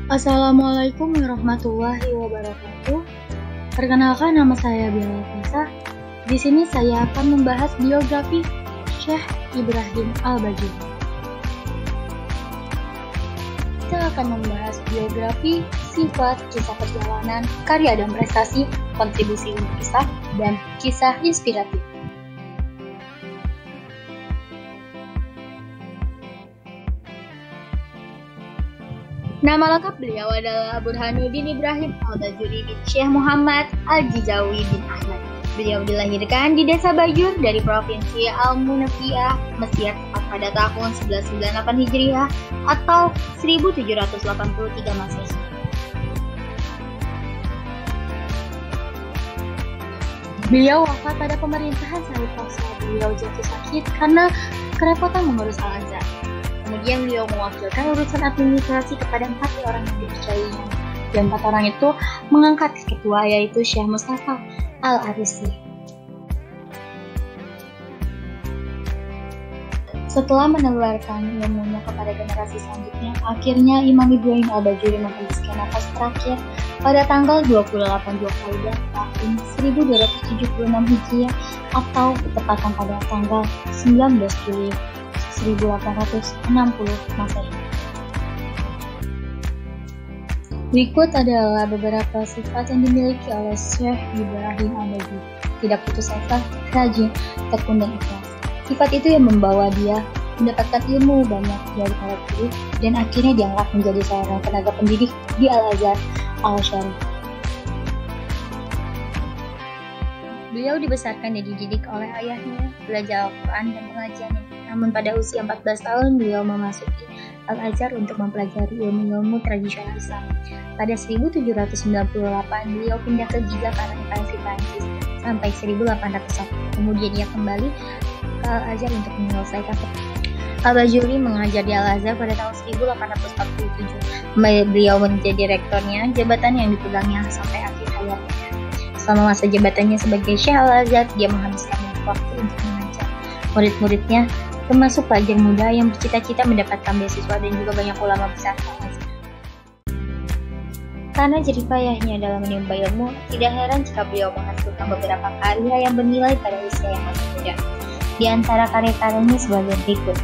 Assalamualaikum warahmatullahi wabarakatuh. Perkenalkan, nama saya Bella Fesa. Di sini saya akan membahas biografi Syekh Ibrahim Al-Bajuri. Kita akan membahas biografi, sifat, kisah perjalanan, karya dan prestasi, kontribusi untuk kisah, dan kisah inspiratif. Nama lengkap beliau adalah Burhanuddin Ibrahim Al-Bajuri bin Syekh Muhammad Al-Jizawi bin Ahmad. Beliau dilahirkan di Desa Bajur dari Provinsi Al-Munafiyah, Mesir tepat pada tahun 1198 Hijriah atau 1783 Masehi. Beliau wafat pada pemerintahan Said Faisal. Beliau jatuh sakit karena kerepotan mengurus Al-Azhar. Kemudian beliau mewakilkan urusan administrasi kepada 4 orang yang dipercayainya. Dan 4 orang itu mengangkat ketua, yaitu Syekh Mustafa Al-Arisi. Setelah menelarkan ilmunya kepada generasi selanjutnya, akhirnya Imam Ibrahim Al-Bajuri menghembuskan nafas terakhir pada tanggal 28 Zulqa'dah tahun 1276 Hijriah atau bertepatan pada tanggal 19 Juli 1860 Masehi. Berikut adalah beberapa sifat yang dimiliki oleh Syekh Ibrahim Al-Bajuri. Tidak putus asa, rajin, tekun, dan ikhlas. Sifat itu yang membawa dia mendapatkan ilmu banyak dari para guru dan akhirnya diangkat menjadi seorang tenaga pendidik di Al-Azhar Al-Syarif. Beliau dibesarkan dan dididik oleh ayahnya, belajar Al-Quran dan pengajiannya. Namun pada usia 14 tahun beliau memasuki Al-Azhar untuk mempelajari ilmu-ilmu tradisional Islam. Pada 1798 beliau pindah ke Giza karena invasi Prancis sampai 1801. Kemudian ia kembali ke Al-Azhar untuk menyelesaikan Al-Bajuri mengajar di Al-Azhar pada tahun 1847. Beliau menjadi rektornya, jabatan yang dipegangnya sampai akhir hayatnya. Selama masa jabatannya sebagai Syekh Al-Azhar, dia menghabiskan waktu untuk mengajar murid-muridnya, termasuk pelajar muda yang bercita-cita mendapatkan beasiswa dan juga banyak ulama besar. Karena jerih payahnya dalam menimba ilmu, tidak heran jika beliau menghasilkan beberapa karya yang bernilai pada usia yang masih muda. Di antara karya-karyanya sebagai berikut.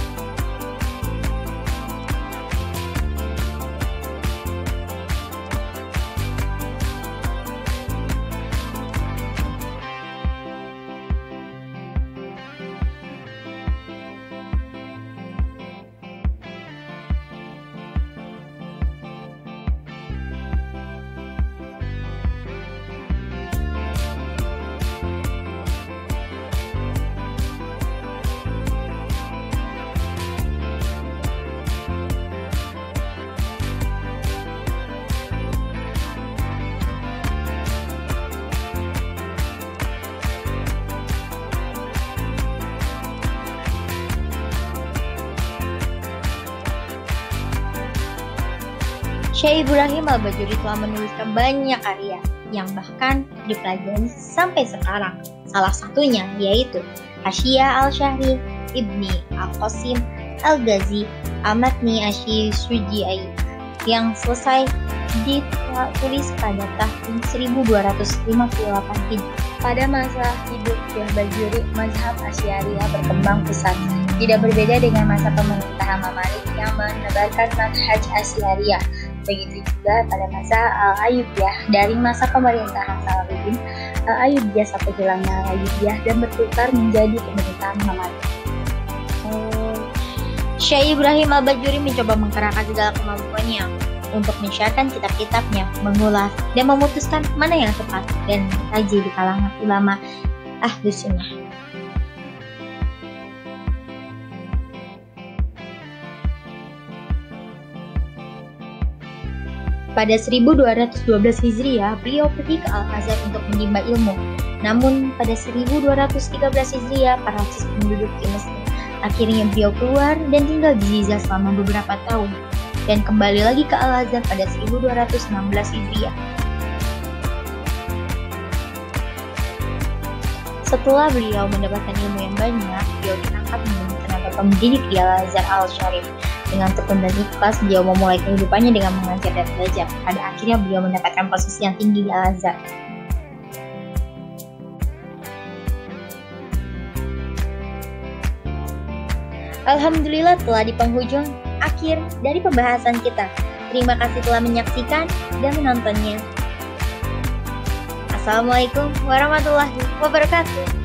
Syekh Ibrahim Al-Bajuri telah menuliskan banyak karya yang bahkan dipelajari sampai sekarang. Salah satunya yaitu Hasyiah Al-Syahri, Ibni Al-Qasim, Al-Ghazi, Al-Matni Asy-Syuji'i yang selesai ditulis pada tahun 1258 Hijriah. Pada masa hidup Syekh Bajuri, mazhab Asy'ariyah berkembang pesat. Tidak berbeda dengan masa pemerintahan Mamalik yang menebarkan manhaj Asy'ariyah. Begitu juga pada masa Al-Ayyubiyah. Dari masa pemerintahan Salahuddin Al-Ayyubiyah sampai hilangnya Al-Ayyubiyah dan bertukar menjadi pemerintahan Mamalik. Syekh Ibrahim Al-Bajuri mencoba mengkerahkan segala kemampuannya untuk mensyarahkan kitab-kitabnya, mengulas dan memutuskan mana yang tepat dan rajin di kalangan ulama Ahlus Sunnah. Pada 1212 Hijriah, beliau pergi ke Al-Azhar untuk menimba ilmu. Namun pada 1213 Hijriah, Prancis menduduki Mesir. Akhirnya beliau keluar dan tinggal di Giza selama beberapa tahun dan kembali lagi ke Al-Azhar pada 1216 Hijriah. Setelah beliau mendapatkan ilmu yang banyak, beliau diangkat menjadi tenaga pendidik di Al-Azhar Al-Syarif. Dengan tekun dan ikhlas, beliau memulai kehidupannya dengan mengajar dan belajar. Pada akhirnya beliau mendapatkan posisi yang tinggi di Al-Azhar. Alhamdulillah telah di penghujung akhir dari pembahasan kita. Terima kasih telah menyaksikan dan menontonnya. Assalamualaikum warahmatullahi wabarakatuh.